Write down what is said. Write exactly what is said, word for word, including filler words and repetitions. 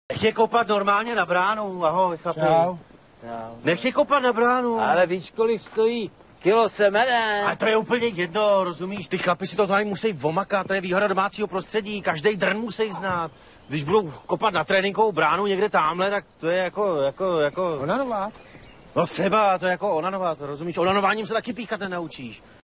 Nech je kopat normálně na bránu, ahoj chlapi. Čau. Čau. Nech je kopat na bránu. Ale víš, kolik stojí? Kilo semene. Ale to je úplně jedno, rozumíš? Ty chlapi si to tady musí vomakat, to je výhoda domácího prostředí, každý drn musí znát. Když budou kopat na tréninkovou bránu někde tamhle, tak to je jako, jako, jako... Onanová. No třeba, to je jako onanovat, rozumíš? Onanováním se taky píchat nenaučíš.